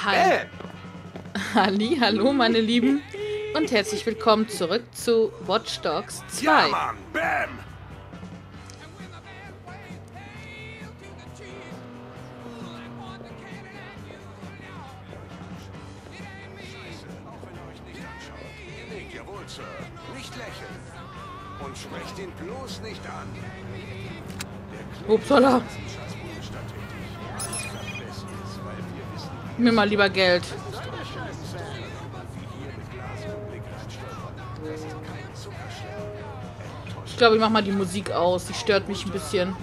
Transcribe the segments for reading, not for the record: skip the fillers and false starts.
Hi. Halli, hallo meine Lieben und herzlich willkommen zurück zu Watch Dogs 2. Ja, Mann. Bam. Jawohl, Sir. Nicht lächeln. Und sprecht ihn bloß nicht an. Upsala. Mir mal lieber Geld. Ich glaube, ich mache mal die Musik aus. Die stört mich ein bisschen.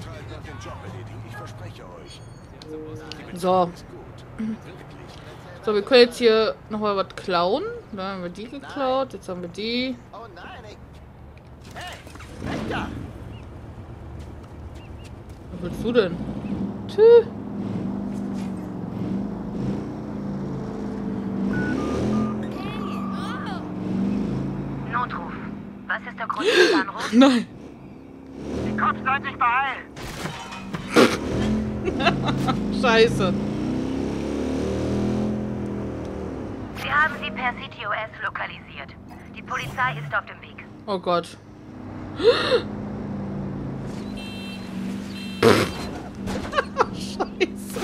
So. So, wir können jetzt hier nochmal was klauen. Da haben wir die geklaut. Jetzt haben wir die. Oh nein, Hey, weg da! Was willst du denn? Tschüss. Notruf. Was ist der Grund des Anrufs? Nein. Die Cops sollen sich beeilen! Scheiße. Wir haben sie per CTOS lokalisiert. Die Polizei ist auf dem Weg. Oh Gott. Scheiße.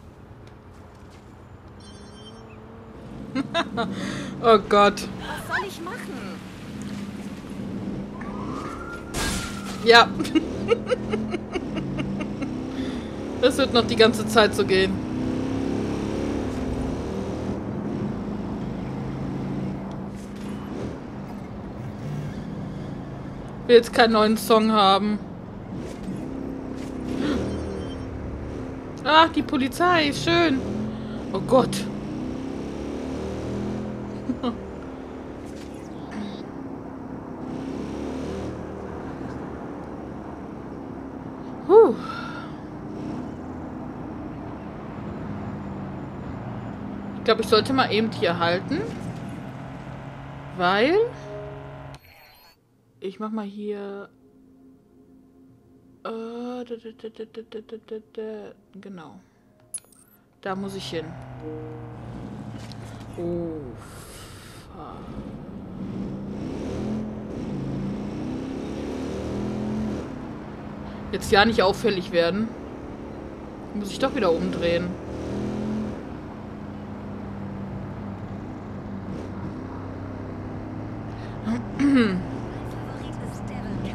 Oh Gott. Was soll ich machen? Ja. Das wird noch die ganze Zeit so gehen. Ich will jetzt keinen neuen Song haben. Ach, die Polizei, schön. Oh Gott. Huh. Ich glaube, ich sollte mal eben hier halten. Weil... Ich mach mal hier... Genau. Da muss ich hin. Oh. Jetzt ja nicht auffällig werden. Muss ich doch wieder umdrehen. Favorit ist Devil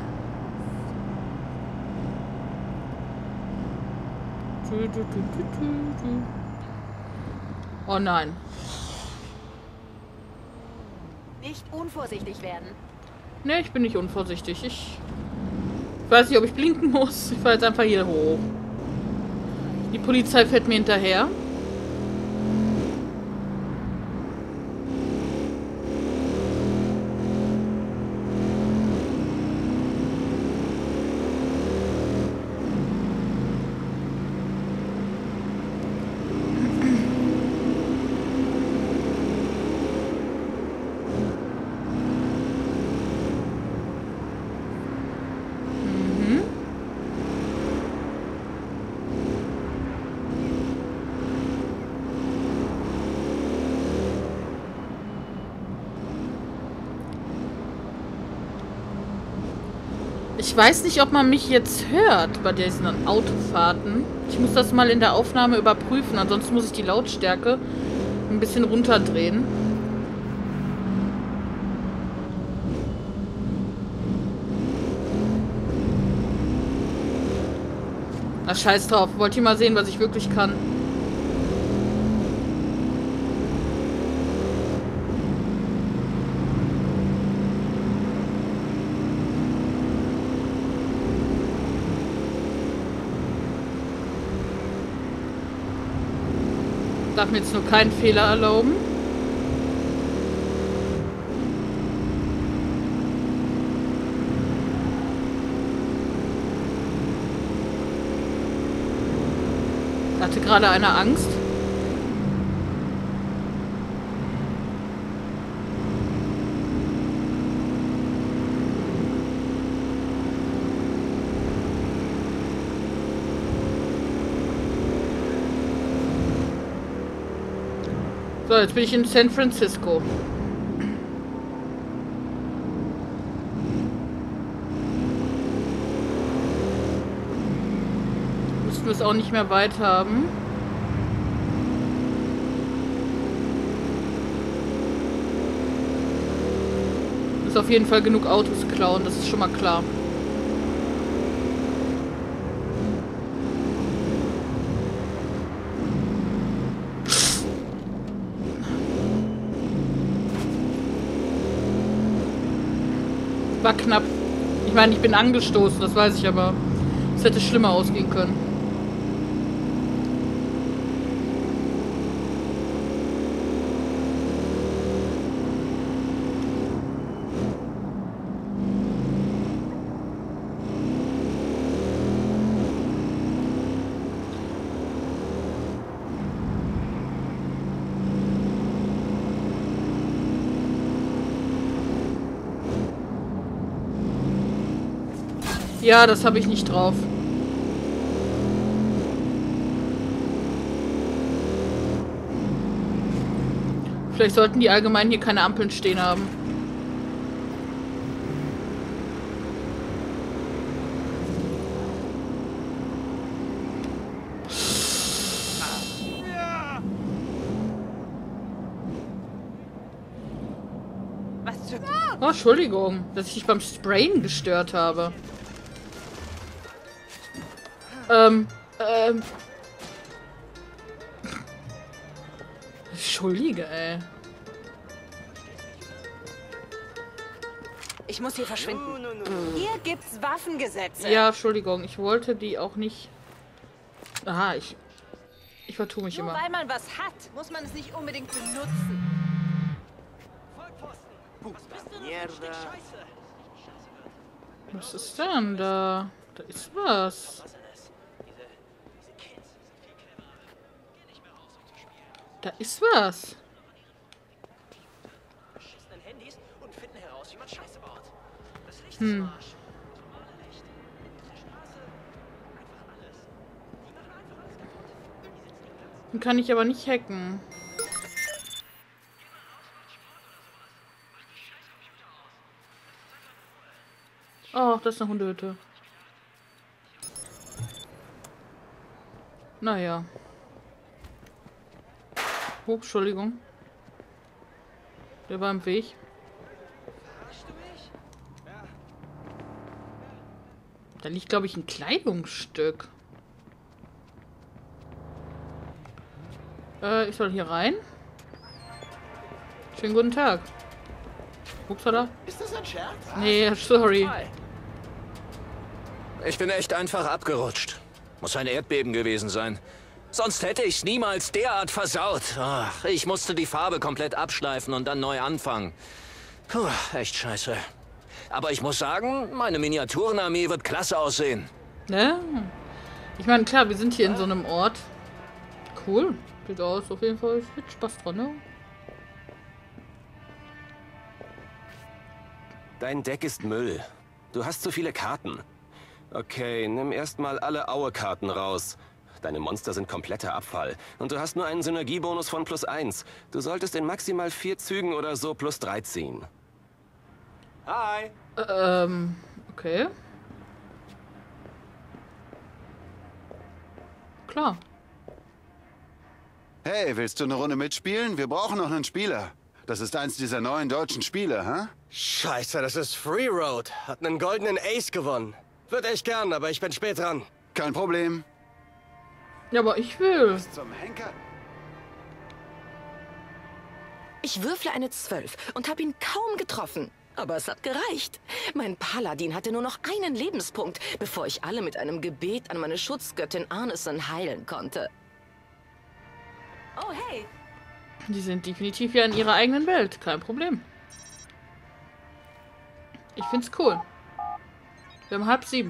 Oh nein. Nicht unvorsichtig werden. Ne, ich bin nicht unvorsichtig. Ich weiß nicht, ob ich blinken muss. Ich fahre jetzt einfach hier hoch. Die Polizei fährt mir hinterher. Ich weiß nicht, ob man mich jetzt hört bei diesen Autofahrten. Ich muss das mal in der Aufnahme überprüfen, ansonsten muss ich die Lautstärke ein bisschen runterdrehen. Na, scheiß drauf. Wollt ihr mal sehen, was ich wirklich kann? Darf mir jetzt nur keinen Fehler erlauben. Hatte gerade einer Angst. So, jetzt bin ich in San Francisco. Müssten wir es auch nicht mehr weit haben. Ist auf jeden Fall genug Autos klauen, das ist schon mal klar. War knapp. Ich meine, ich bin angestoßen, das weiß ich, aber es hätte schlimmer ausgehen können. Ja, das habe ich nicht drauf. Vielleicht sollten die allgemein hier keine Ampeln stehen haben. Was für... Oh, Entschuldigung, dass ich dich beim Sprayen gestört habe. Entschuldige, ey. Ich muss hier verschwinden. Hier gibt's Waffengesetze. Ja, Entschuldigung, ich wollte die auch nicht... Aha, ich vertue mich Nur immer. weil man was hat, muss man es nicht unbedingt benutzen. Was ist denn da? Da ist was. Da ist was. Hm. Den kann ich aber nicht hacken. Oh, das ist eine Hundehütte. Naja. Oh, Entschuldigung. Der war im Weg. Da liegt, glaube ich, ein Kleidungsstück. Ich soll hier rein. Schönen guten Tag. Upsala. Ist das ein Scherz? Nee, sorry. Ich bin echt einfach abgerutscht. Muss ein Erdbeben gewesen sein. Sonst hätte ich's niemals derart versaut. Ach, ich musste die Farbe komplett abschleifen und dann neu anfangen. Puh, echt scheiße. Aber ich muss sagen, meine Miniaturenarmee wird klasse aussehen. Ne? Ich meine, klar, wir sind hier in so einem Ort. Cool. Sieht aus, auf jeden Fall. Mit Spaß dran, ne? Dein Deck ist Müll. Du hast zu viele Karten. Okay, nimm erstmal alle Aue-Karten raus. Deine Monster sind kompletter Abfall. Und du hast nur einen Synergiebonus von +1. Du solltest in maximal 4 Zügen oder so +3 ziehen. Hi! Okay. Klar. Hey, willst du eine Runde mitspielen? Wir brauchen noch einen Spieler. Das ist eins dieser neuen deutschen Spiele, hä? Scheiße, das ist Free Road. Hat einen goldenen Ace gewonnen. Würde echt gern, aber ich bin spät dran. Kein Problem. Ja, aber ich will. Zum Henker. Ich würfle eine 12 und habe ihn kaum getroffen. Aber es hat gereicht. Mein Paladin hatte nur noch einen Lebenspunkt, bevor ich alle mit einem Gebet an meine Schutzgöttin Arneson heilen konnte. Oh, hey. Die sind definitiv ja in ihrer eigenen Welt. Kein Problem. Ich find's cool. Wir haben 6:30.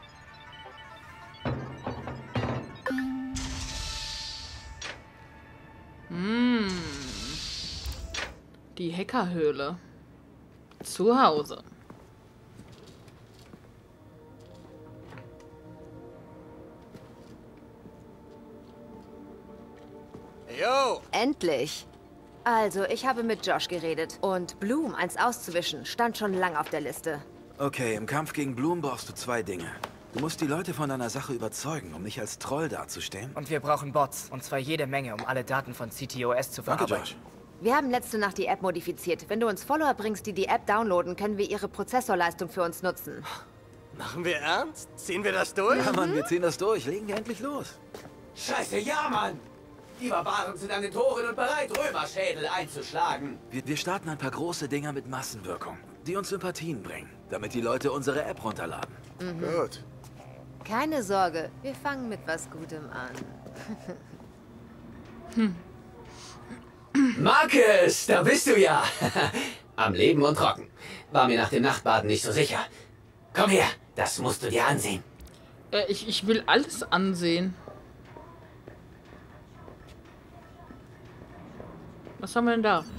Die Hackerhöhle. Zu Hause. Yo! Endlich. Also, ich habe mit Josh geredet. Und Bloom, eins auszuwischen, stand schon lang auf der Liste. Okay, im Kampf gegen Bloom brauchst du 2 Dinge. Du musst die Leute von deiner Sache überzeugen, um nicht als Troll dazustehen. Und wir brauchen Bots. Und zwar jede Menge, um alle Daten von CTOS zu verarbeiten. Danke, Josh. Wir haben letzte Nacht die App modifiziert. Wenn du uns Follower bringst, die die App downloaden, können wir ihre Prozessorleistung für uns nutzen. Machen wir ernst? Ziehen wir das durch? Ja, Mann, wir ziehen das durch. Legen wir endlich los. Scheiße, ja, Mann! Die Barbaren sind an den Toren und bereit, Römerschädel einzuschlagen. Wir starten ein paar große Dinger mit Massenwirkung, die uns Sympathien bringen, damit die Leute unsere App runterladen. Gut. Keine Sorge, wir fangen mit was Gutem an. Marcus, da bist du ja. Am Leben und trocken. War mir nach dem Nachtbaden nicht so sicher. Komm her, das musst du dir ansehen. Ich will alles ansehen. Was haben wir denn da?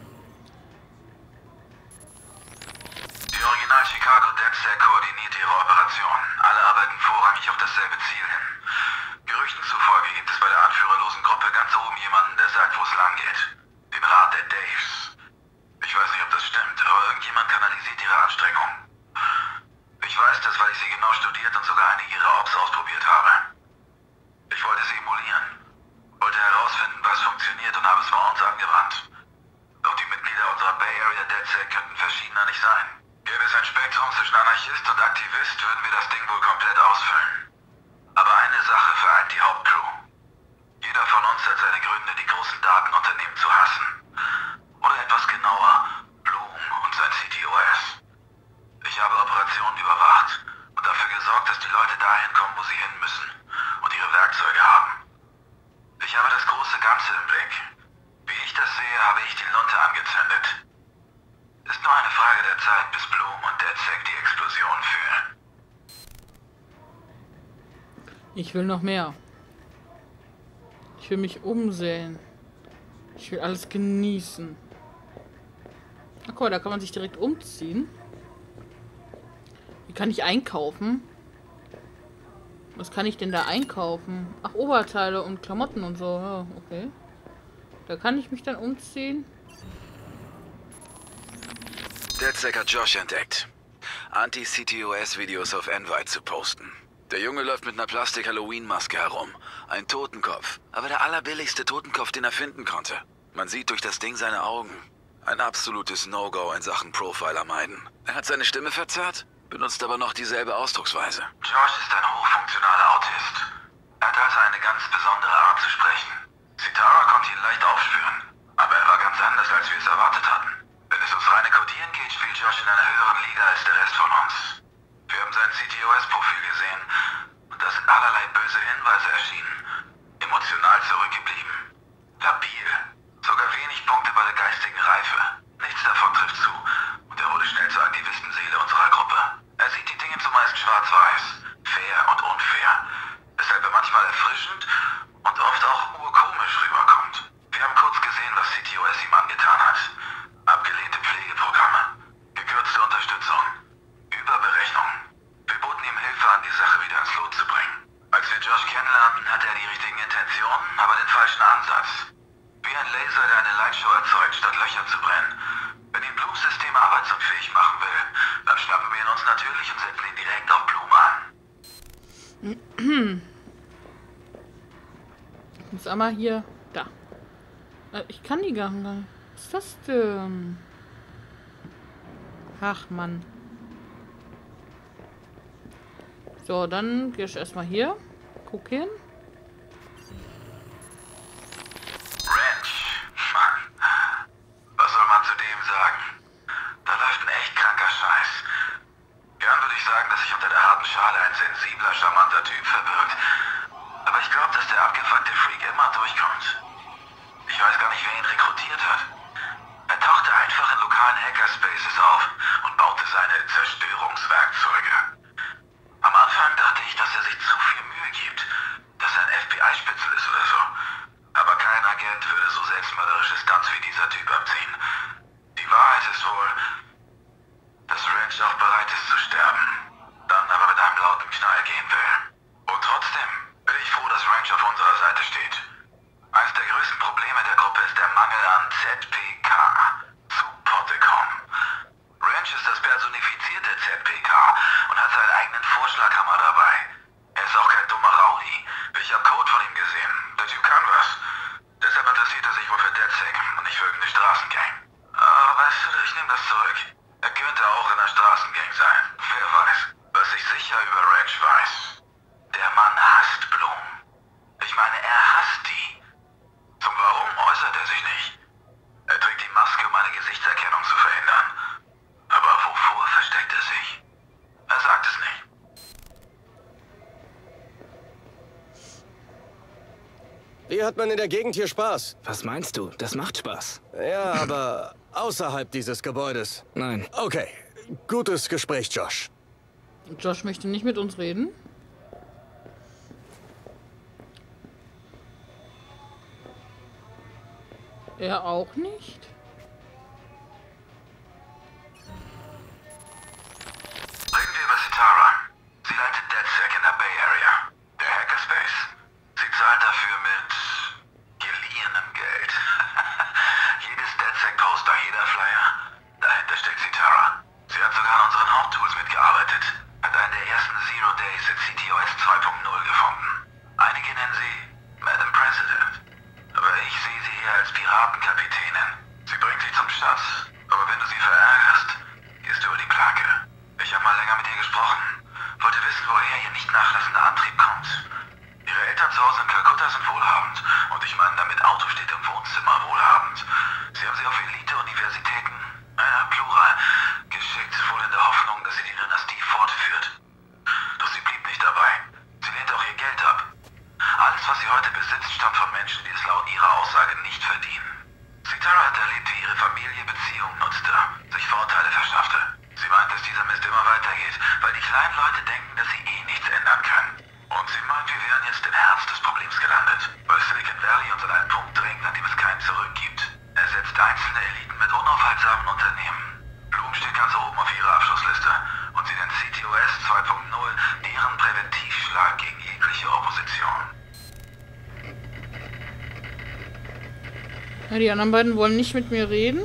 Die Original Chicago DedSec koordiniert ihre Operation. Alle arbeiten vorrangig auf dasselbe Ziel hin. Gerüchten zufolge gibt es bei der anführerlosen Gruppe ganz oben jemanden, der sagt, wo es lang geht. Den Rat der Daves. Ich weiß nicht, ob das stimmt, aber irgendjemand kanalisiert ihre Anstrengungen. Ich weiß das, weil ich sie genau studiert und sogar einige ihrer Ops ausprobiert habe. Ich wollte sie emulieren. Wollte herausfinden, was funktioniert und habe es bei uns angewandt. Doch die Mitglieder unserer Bay Area DedSec könnten verschiedener nicht sein. Gäbe es ein Spektrum zwischen Anarchist und Aktivist, würden wir das Ding wohl komplett ausfüllen. Aber eine Sache vereint die Hauptcrew. Jeder von uns hat seine Gründe, die großen Datenunternehmen zu hassen. Oder etwas genauer, Bloom und sein CTOS. Ich habe Operationen überwacht und dafür gesorgt, dass die Leute dahin kommen, wo sie hin müssen und ihre Werkzeuge haben. Ich habe das große Ganze im Blick. Wie ich das sehe, habe ich die Lunte angezündet. Ist nur eine Frage der Zeit, bis Bloom und DedSec die Explosion fühlen. Ich will noch mehr. Ich will mich umsehen. Ich will alles genießen. Ach, guck mal, da kann man sich direkt umziehen. Wie kann ich einkaufen? Was kann ich denn da einkaufen? Ach, Oberteile und Klamotten und so. Ja, okay. Da kann ich mich dann umziehen. DedSec hat Josh entdeckt. Anti-CTOS-Videos auf Envite zu posten. Der Junge läuft mit einer Plastik-Halloween-Maske herum. Ein Totenkopf. Aber der allerbilligste Totenkopf, den er finden konnte. Man sieht durch das Ding seine Augen. Ein absolutes No-Go in Sachen Profiler meiden. Er hat seine Stimme verzerrt, benutzt aber noch dieselbe Ausdrucksweise. Josh ist ein hochfunktionaler Autist. Er hat also eine ganz besondere Art zu sprechen. Sitara konnte ihn leicht aufspüren, aber er war ganz anders, als wir es erwartet hatten. Wenn es ums reine Codieren geht, spielt Josh in einer höheren Liga als der Rest von uns. Wir haben sein CTOS-Profil gesehen und da sind allerlei böse Hinweise erschienen. Emotional zurückgeblieben. Labil. Sogar wenig Punkte bei der geistigen Reife. Nichts davon trifft zu und er wurde schnell zur Aktivistenseele unserer Gruppe. Er sieht die Dinge zumeist schwarz-weiß, fair und unfair, weshalb er manchmal erfrischend und oft auch urkomisch rüberkommt. Wir haben kurz gesehen, was CTOS ihm angetan hat. Abgelehnte Pflegeprogramme, gekürzte Unterstützung, Überberechnung. Wir boten ihm Hilfe an, die Sache wieder ins Lot zu bringen. Als wir Josh kennenlernten, hatte er die richtigen Intentionen, aber den falschen Ansatz. Wie ein Laser, der eine Lightshow erzeugt, statt Löcher zu brennen. Wenn ihn Blooms System arbeitsunfähig machen will, dann schnappen wir ihn uns natürlich und setzen ihn direkt auf Bloom an. Ich muss einmal hier... Da. Ich kann die gar nicht. Was ist das denn? Ach, Mann. So, dann gehe ich erstmal hier. Guck hin. Ranch. Mann. Was soll man zu dem sagen? Da läuft ein echt kranker Scheiß. Gern würde ich sagen, dass sich unter der harten Schale ein sensibler, charmanter Typ verbirgt. Aber ich glaube, dass der abgefuckte Freak immer durchkommt. Ich weiß gar nicht, wer ihn rekrutiert hat. Er tauchte einfach in lokalen Hackerspaces auf und baute seine Zerstörungswerkzeuge. Am Anfang dachte ich, dass er sich zu viel Mühe gibt, dass er ein FBI-Spitzel ist oder so. Aber kein Agent würde so selbstmörderische Stunts wie dieser Typ abziehen. Die Wahrheit ist wohl, dass Ranch auch bereit ist zu sterben, dann aber mit einem lauten Knall gehen will. Und trotzdem bin ich froh, dass Ranch auf unserer Seite steht. Eines der größten Probleme der der Gruppe ist der Mangel an ZPK. Zu Potte kommen. Ranch ist das personifizierte ZPK und hat seinen eigenen Vorschlaghammer dabei. Er ist auch kein dummer Rowdy. Ich hab Code von ihm gesehen. Der Typ kann was. Deshalb interessiert er sich wohl für DedSec und nicht für irgendeine Straßengang. Aber weißt du, ich nehme das zurück. Er könnte auch in einer Straßengang sein. Wer weiß. Was ich sicher über Ranch weiß. Der Mann hasst Blumen. Ich meine, er hasst die. Zum Warum äußert er sich nicht. Er trägt die Maske, um eine Gesichtserkennung zu verhindern. Aber wovor versteckt er sich? Er sagt es nicht. Wie hat man in der Gegend hier Spaß? Was meinst du? Das macht Spaß. Ja, aber außerhalb dieses Gebäudes. Nein. Okay, gutes Gespräch, Josh. Josh möchte nicht mit uns reden. Er auch nicht. Reden wir über Sitara. Sie leitet DedSec in der Bay Area. Der Hackerspace. Sie zahlt dafür mit geliehenem Geld. Jedes DedSec-Poster, jeder Flyer. Dahinter steckt Sitara. Sie hat sogar an unseren Haupttools mitgearbeitet. Hat einen der ersten Zero Days in CTOS 2.0 gefunden. Einige nennen sie Madam President. Aber ich sehe sie eher als Piratenkapitänin. Sie bringt dich zum Schatz. Aber wenn du sie verärgerst, gehst du über die Plage. Ich habe mal länger mit ihr gesprochen. Wollte wissen, woher ihr nicht nachlassender Antrieb kommt. Ihre Eltern zu Hause in Kalkutta sind wohlhabend. Und ich meine damit Auto steht im Wohnzimmer wohlhabend. Sie haben sie auf Elite-Universitäten, Plural, geschickt, wohl in der Hoffnung, dass sie die Dynastie fortführt. Doch sie blieb nicht dabei. Sie lehnte auch ihr Geld ab. Alles, was sie heute besitzt, stammt von Menschen, die es laut ihrer Aussage nicht verdienen. Sitara hat erlebt, wie ihre Familie Beziehungen nutzte, sich Vorteile verschaffte. Sie meint, dass dieser Mist immer weitergeht, weil die kleinen Leute denken, dass sie eh nichts ändern können. Und sie meint, wir wären jetzt im Herz des Problems gelandet, weil Silicon Valley uns an einen Punkt drängt, an dem es kein Zurück gibt. Er setzt einzelne Eliten mit unaufhaltsamen Unternehmen. Bloom steht ganz oben auf ihrer Abschlussliste und sie nennt CTOS 2.0 deren Präventivschlag gegen jegliche Opposition. Ja, die anderen beiden wollen nicht mit mir reden.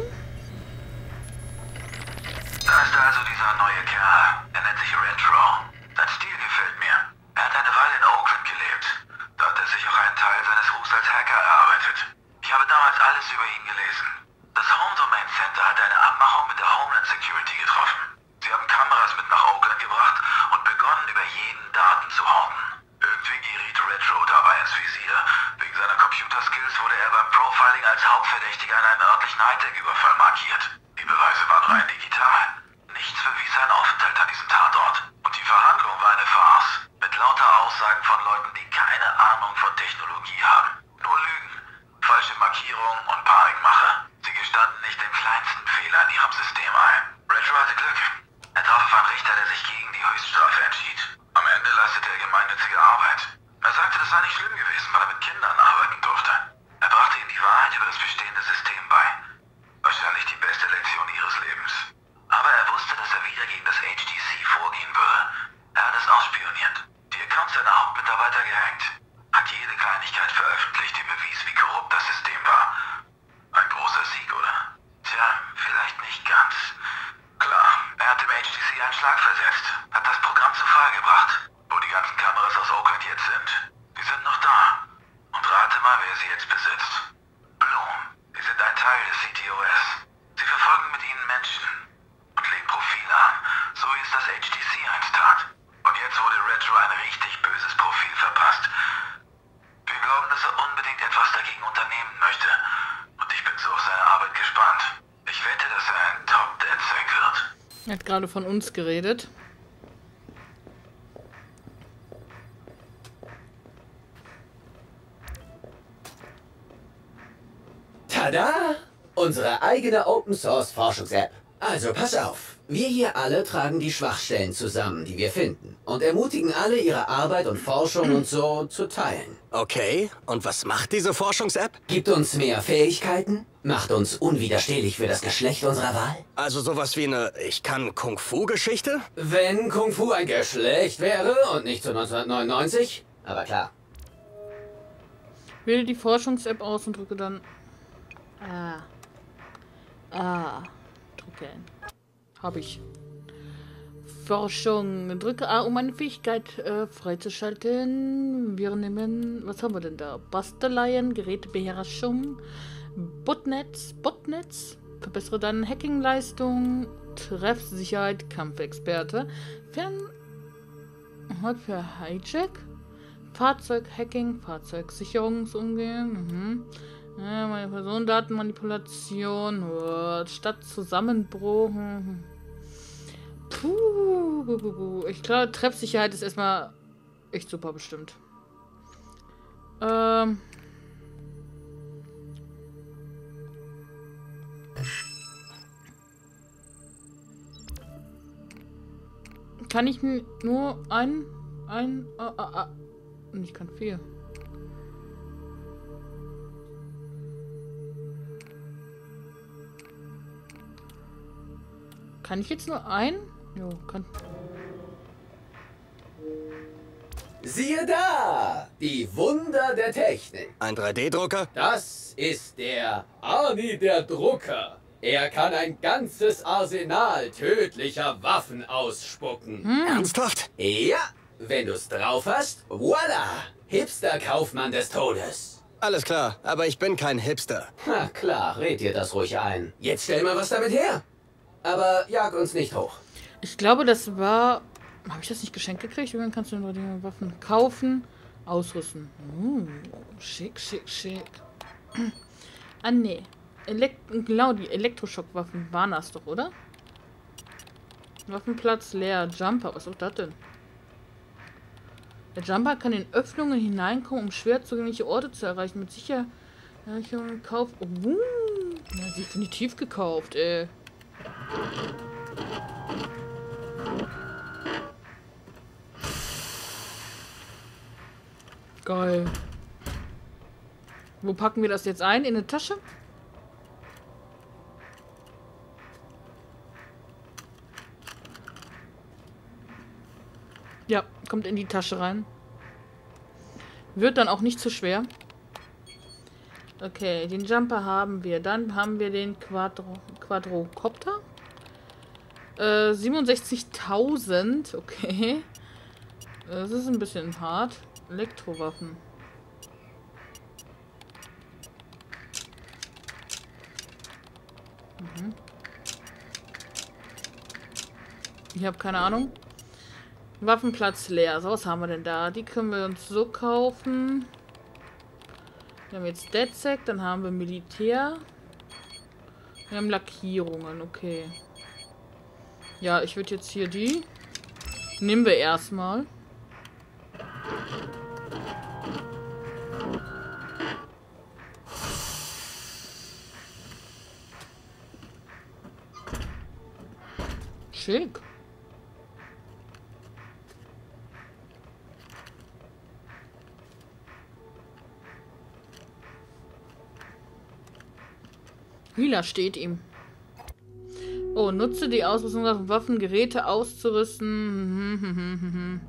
Da ist also dieser neue Kerl. Er nennt sich Retro. Sein Stil gefällt mir. Er hat eine Weile in Oakland gelebt. Da hat er sich auch einen Teil seines Rufs als Hacker erarbeitet. Ich habe damals alles über ihn gelesen. Das Home Domain Center hat eine Abmachung mit der Homeland Security getroffen. Sie haben Kameras mit nach Oakland gebracht und begonnen, über jeden Daten zu horten. Irgendwie geriet Retro dabei ins Visier. Wegen seiner Computerskills wurde er beim Profiling als Hauptverdächtiger in einem örtlichen Hightech-Überfall markiert. Die Beweise waren rein digital. Nichts bewies seinen Aufenthalt an diesem Tatort. Und die Verhandlung war eine Farce. Mit lauter Aussagen von Leuten, die keine Ahnung von Technologie haben. Nur Lügen, falsche Markierungen und Panikmache. Sie gestanden nicht den kleinsten Fehler in ihrem System ein. Retro hatte Glück. Er traf auf einen Richter, der sich gegen die Höchststrafe entschied. Am Ende leistete er gemeinnützige Arbeit. Er sagte, das sei nicht schlimm gewesen, weil er mit Kindern arbeiten durfte. Er brachte ihnen die Wahrheit über das bestehende System bei. Wahrscheinlich die beste Lektion ihres Lebens. Aber er wusste, dass er wieder gegen das HTC vorgehen würde. Er hat es ausspioniert. Die Accounts seiner Hauptmitarbeiter gehackt. Hat jede Kleinigkeit veröffentlicht, die bewies, wie korrupt das System war. Ein großer Sieg, oder? Tja, vielleicht nicht ganz. Klar, er hat dem HTC einen Schlag versetzt. Hat das Programm zu Fall gebracht. Wo die ganzen Kameras aus Oakland jetzt sind. Die sind noch da. Und rate mal, wer sie jetzt besitzt. Bloom. Sie sind ein Teil des CTOS. Sie verfolgen mit ihnen Menschen. Und legen Profile an. So wie es das HTC einst tat. Und jetzt wurde Retro ein richtig böses Profil verpasst. Wir glauben, dass er unbedingt etwas dagegen unternehmen möchte. Und ich bin so auf seine Arbeit gespannt. Ich wette, dass er ein Top-DedSec wird. Er hat gerade von uns geredet. Tada! Unsere eigene Open-Source-Forschungs-App. Also pass auf. Wir hier alle tragen die Schwachstellen zusammen, die wir finden. Und ermutigen alle, ihre Arbeit und Forschung und so zu teilen. Okay, und was macht diese Forschungs-App? Gibt uns mehr Fähigkeiten, macht uns unwiderstehlich für das Geschlecht unserer Wahl. Also sowas wie eine Ich-kann-Kung-Fu-Geschichte? Wenn Kung Fu ein Geschlecht wäre und nicht zu 1999, aber klar. Wähle die Forschungs-App aus und drücke dann... Drücken. Habe ich. Forschung. Drücke A, um eine Fähigkeit freizuschalten. Wir nehmen... Was haben wir denn da? Basteleien, Gerätebeherrschung, Botnetz. Verbessere deine Hackingleistung. Treffsicherheit, Kampfexperte. Fernhalt für Hijack. Fahrzeughacking, Fahrzeugsicherungsumgehen. Ja, meine Personendatenmanipulation. Stadtzusammenbruch. Ich glaube, Treffsicherheit ist erstmal echt super bestimmt. Kann ich nur ich kann 4. Kann ich jetzt nur ein? Jo, kann. Siehe da! Die Wunder der Technik. Ein 3D-Drucker? Das ist der Arnie der Drucker. Er kann ein ganzes Arsenal tödlicher Waffen ausspucken. Ernsthaft? Ja, wenn du's drauf hast, voila! Hipster-Kaufmann des Todes. Alles klar, aber ich bin kein Hipster. Na klar, red dir das ruhig ein. Jetzt stell mal was damit her. Aber jag uns nicht hoch. Ich glaube, das war... Habe ich das nicht geschenkt gekriegt? Dann kannst du nur die Waffen kaufen, ausrüsten. Schick. Ah, nee. Genau, die Elektroschockwaffen waren das doch, oder? Waffenplatz leer. Jumper, was ist das denn? Der Jumper kann in Öffnungen hineinkommen, um schwer zugängliche Orte zu erreichen. Mit Sicherheit. Ja, ich habe gekauft. Ja, definitiv gekauft, ey. Geil. Wo packen wir das jetzt ein? In eine Tasche? Ja, kommt in die Tasche rein. Wird dann auch nicht zu schwer. Okay, den Jumper haben wir. Dann haben wir den Quadrocopter. 67.000. Okay. Das ist ein bisschen hart. Elektrowaffen. Ich habe keine Ahnung. Waffenplatz leer. So, was haben wir denn da? Die können wir uns so kaufen. Wir haben jetzt DedSec, dann haben wir Militär. Wir haben Lackierungen, okay. Ja, ich würde jetzt hier die... Nehmen wir erstmal. Schick. Lila steht ihm. Oh, nutze die Ausrüstung von Waffen, Geräte auszurüsten.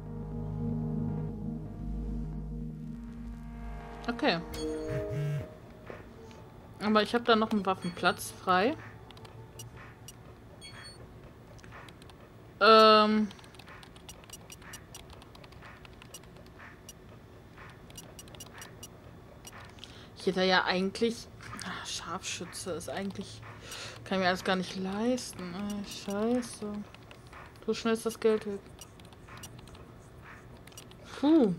Okay. Aber ich habe da noch einen Waffenplatz frei. Ich hätte ja eigentlich... Scharfschütze ist eigentlich... Kann ich mir alles gar nicht leisten. Scheiße. So schnell ist das Geld weg. Puh.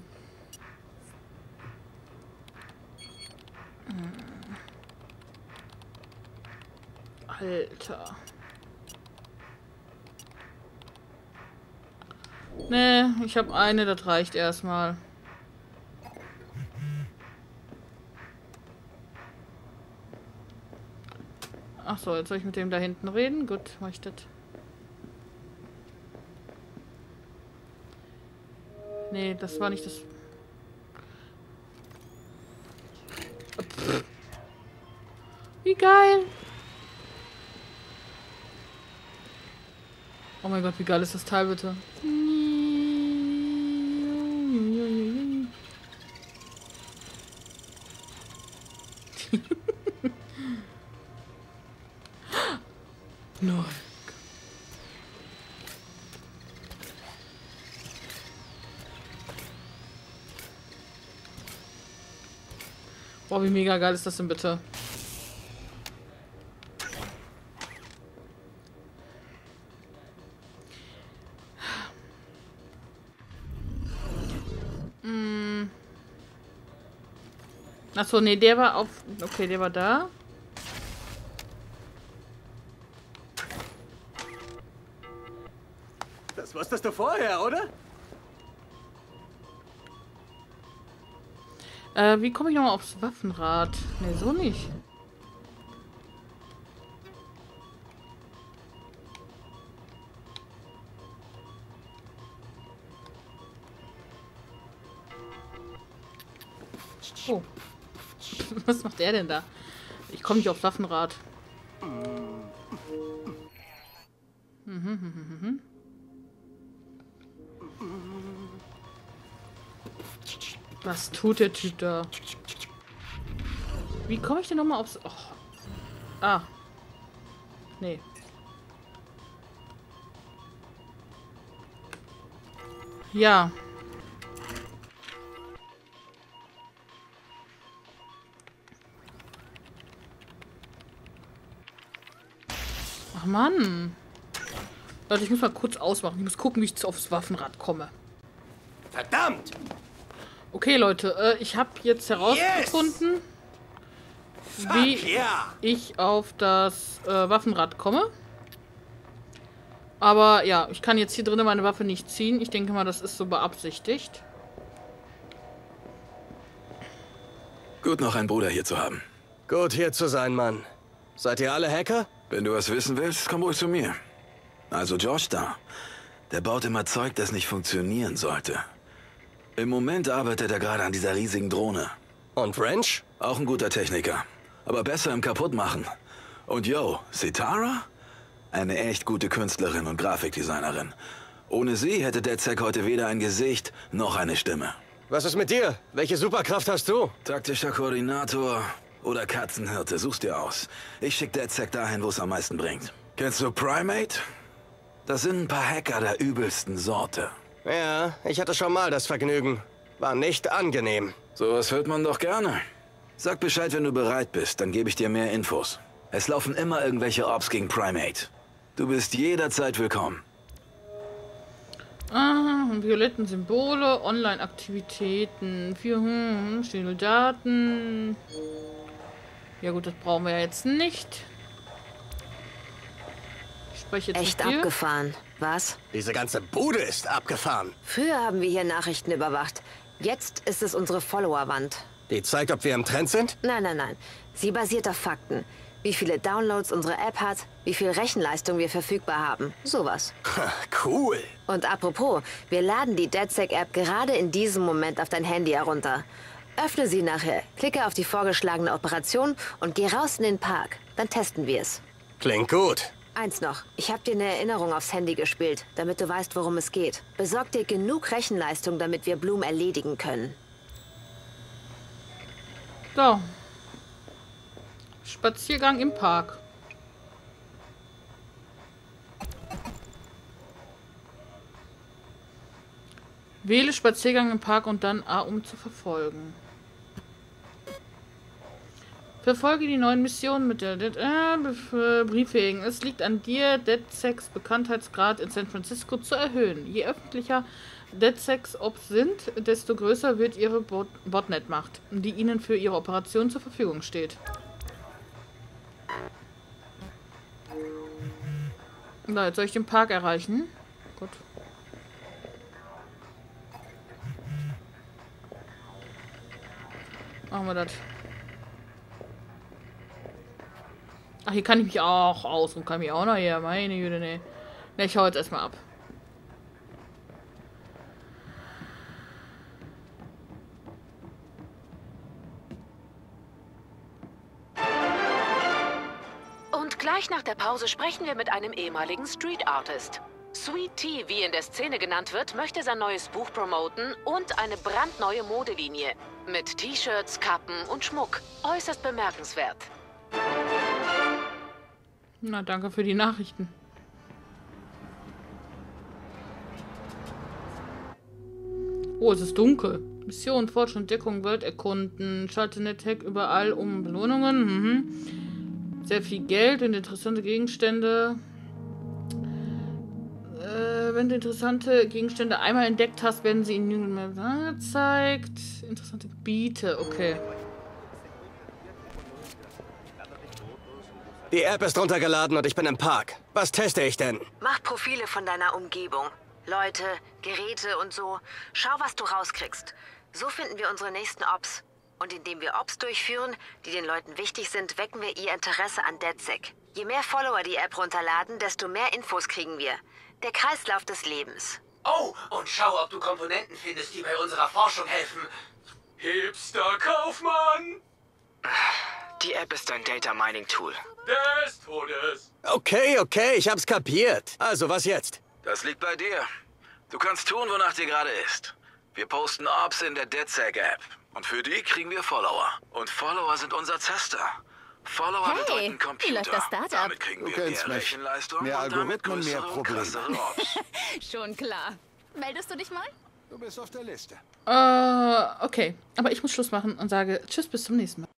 Alter. Nee, ich habe eine, das reicht erstmal. Ach so, jetzt soll ich mit dem da hinten reden? Gut, mach ich das. Nee, das war nicht das... Pff. Wie geil! Oh mein Gott, wie geil ist das Teil bitte? Nein. Boah, wie mega geil ist das denn bitte? Achso, nee, der war auf... Okay, der war da. Das wusstest du vorher, oder? Wie komme ich nochmal aufs Waffenrad? Ne, so nicht. Oh. Was macht er denn da? Ich komme nicht aufs Waffenrad. Was tut der Typ da? Wie komme ich denn nochmal aufs... Oh. Ah. Nee. Ja. Ach Mann. Leute, ich muss mal kurz ausmachen. Ich muss gucken, wie ich aufs Waffenrad komme. Verdammt! Okay, Leute, ich habe jetzt herausgefunden, wie ich auf das Waffenrad komme. Aber ja, ich kann jetzt hier drinnen meine Waffe nicht ziehen. Ich denke mal, das ist so beabsichtigt. Gut, noch einen Bruder hier zu haben. Gut, hier zu sein, Mann. Seid ihr alle Hacker? Wenn du was wissen willst, komm ruhig zu mir. Also George da, der baut immer Zeug, das nicht funktionieren sollte. Im Moment arbeitet er gerade an dieser riesigen Drohne. Und Wrench? Auch ein guter Techniker, aber besser im Kaputtmachen. Und yo, Sitara? Eine echt gute Künstlerin und Grafikdesignerin. Ohne sie hätte DedSec heute weder ein Gesicht noch eine Stimme. Was ist mit dir? Welche Superkraft hast du? Taktischer Koordinator oder Katzenhirte, such's dir aus. Ich schick DedSec dahin, wo es am meisten bringt. Kennst du Primate? Das sind ein paar Hacker der übelsten Sorte. Ja, ich hatte schon mal das Vergnügen. War nicht angenehm. Sowas hört man doch gerne. Sag Bescheid, wenn du bereit bist, dann gebe ich dir mehr Infos. Es laufen immer irgendwelche Ops gegen Primate. Du bist jederzeit willkommen. Ah, violetten Symbole, Online-Aktivitäten, stehende Daten. Ja gut, das brauchen wir ja jetzt nicht. Ich spreche jetzt echt abgefahren, was? Diese ganze Bude ist abgefahren. Früher haben wir hier Nachrichten überwacht. Jetzt ist es unsere Follower-Wand. Die zeigt, ob wir im Trend sind? Nein, nein, nein. Sie basiert auf Fakten. Wie viele Downloads unsere App hat, wie viel Rechenleistung wir verfügbar haben. Sowas. Cool. Und apropos, wir laden die DedSec-App gerade in diesem Moment auf dein Handy herunter. Öffne sie nachher, klicke auf die vorgeschlagene Operation und geh raus in den Park. Dann testen wir es. Klingt gut. Eins noch. Ich habe dir eine Erinnerung aufs Handy gespielt, damit du weißt, worum es geht. Besorg dir genug Rechenleistung, damit wir Bloom erledigen können. So. Spaziergang im Park. Wähle Spaziergang im Park und dann A, um zu verfolgen. Verfolge die neuen Missionen mit der Briefwegen. Es liegt an dir, DedSecs Bekanntheitsgrad in San Francisco zu erhöhen. Je öffentlicher DedSecs Ops sind, desto größer wird ihre Botnet-Macht, die ihnen für ihre Operation zur Verfügung steht. So, jetzt soll ich den Park erreichen. Gut. Machen wir das. Ach, hier kann ich mich auch ausruhen. Kann mich auch noch hier. Meine Güte, ne. Ne, ich hau jetzt erstmal ab. Und gleich nach der Pause sprechen wir mit einem ehemaligen Street Artist. Sweet Tea, wie in der Szene genannt wird, möchte sein neues Buch promoten und eine brandneue Modelinie. Mit T-Shirts, Kappen und Schmuck. Äußerst bemerkenswert. Na, danke für die Nachrichten. Oh, es ist dunkel. Mission, Fortschritt, Entdeckung, Welt erkunden. Schalte Netthack überall um Belohnungen. Sehr viel Geld und interessante Gegenstände. Wenn du interessante Gegenstände einmal entdeckt hast, werden sie in New Map angezeigt. Interessante Gebiete, okay. Die App ist runtergeladen und ich bin im Park. Was teste ich denn? Mach Profile von deiner Umgebung. Leute, Geräte und so. Schau, was du rauskriegst. So finden wir unsere nächsten Ops. Und indem wir Ops durchführen, die den Leuten wichtig sind, wecken wir ihr Interesse an DedSec. Je mehr Follower die App runterladen, desto mehr Infos kriegen wir. Der Kreislauf des Lebens. Oh, und schau, ob du Komponenten findest, die bei unserer Forschung helfen. Hipster-Kaufmann! Die App ist ein Data-Mining-Tool. Des Todes! Okay, ich hab's kapiert. Also, was jetzt? Das liegt bei dir. Du kannst tun, wonach dir gerade ist. Wir posten Ops in der DedSec-App. Und für die kriegen wir Follower. Und Follower sind unser Zaster. Follower bedeuten Computer. Wie läuft das Startup? Damit kriegen wir mehr Rechenleistung Mehr und damit Algorithmen, mehr größere und Probleme. krassere Ops. Schon klar. Meldest du dich mal? Du bist auf der Liste. Okay. Aber ich muss Schluss machen und sage Tschüss, bis zum nächsten Mal.